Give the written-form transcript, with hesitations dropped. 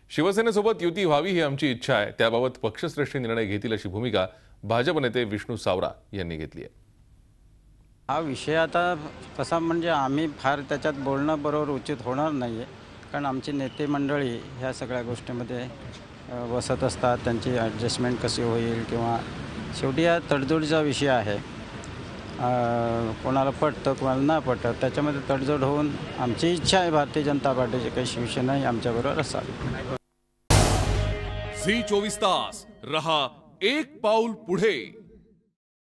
शिवसेनेसोबत युती व्हावी ही आमची इच्छा आहे। त्याबाबत पक्षश्रेष्ठी निर्णय घेतील अशी भूमिका भाजप नेते विष्णू सावरा यांनी घेतली आहे। हा विषय आता कसा म्हणजे आम्ही फार त्याच्यात बोलणं बरोबर उचित होणार नाही आहे, कारण आमची नेते मंडळी ह्या सगळ्या गोष्टींमध्ये बसत असतात। त्यांची ॲडजस्टमेंट कशी होईल किंवा शेवटी हा तडजोडीचा विषय आहे। कोणाला पटतं कोणाला नाही पटत, त्याच्यामध्ये तडजोड होऊन आमची इच्छा आहे भारतीय जनता पार्टीची काही शिवसेना ही आमच्याबरोबर असावी। झी 24 तास रहा एक पाऊल पुढे।